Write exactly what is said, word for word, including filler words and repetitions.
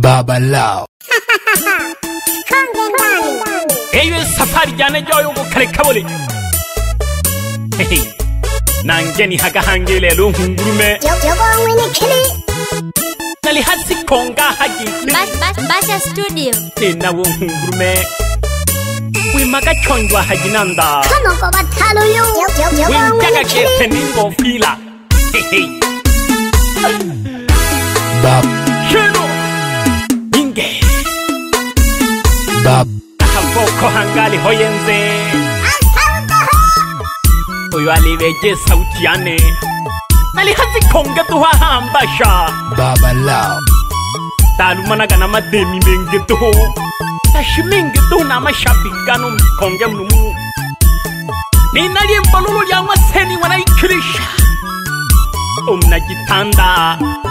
Baba Lao. Eyo safari jane joyo go kare kabole. Hey, nangeni haga hangele lo hungurume. Jogo ngwini kili. Nali hasi konga hagi. Bas bas basha studio. Nina wo hungurume. We maga chonjwa hagi nanda. Kano ko batalo yo. We jaga ke teningo fila. Hey hey. Bab. Shino. Inge. Bab. Boko hangali hoyenze Oyo aliveje sauti yane Nali hazi konga tuwa hambasha Baba Lao. Talu managa na mademi menge tuho Tashi menge tuho na mashabigano mkonge mnumu Ninali mbalulu ya waseni wanaikilisha Umna jitanda